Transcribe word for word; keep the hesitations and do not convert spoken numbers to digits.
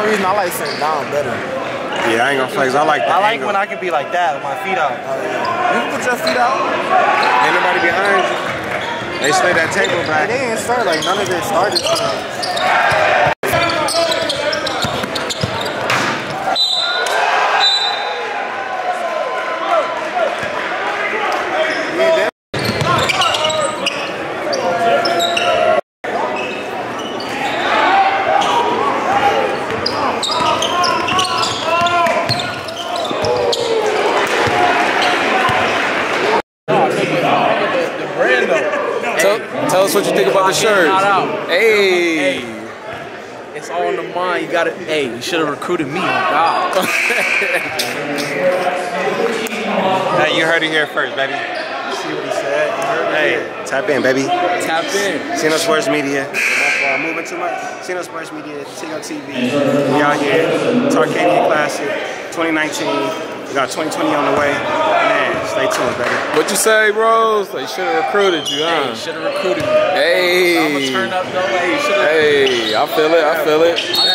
some reason, I like sitting down better. Yeah, I ain't gonna flex. I like the I like angle. when I can be like that with my feet out. Oh, yeah. You can put your feet out. Ain't nobody behind you. They slid that table back. They didn't start, like, none of it started. Uh, Tell, tell us what you think about the shirt. Hey. Hey. It's all in the mind. You gotta, hey, you should have recruited me. Oh, God. Hey, you heard it here first, baby. See what he said? You heard it? Hey, tap in, baby. Tap in. CiNo Sports Media. Uh, moving too much. CiNo Sports Media, T G O T V. We out here. Tarkanian Classic, twenty nineteen. We got twenty twenty on the way. Man, stay tuned, baby. What you say, bros? They should have recruited you, huh? Hey, should have recruited me. Hey. I'm gonna turn up, no way. Hey, I feel it. I feel it.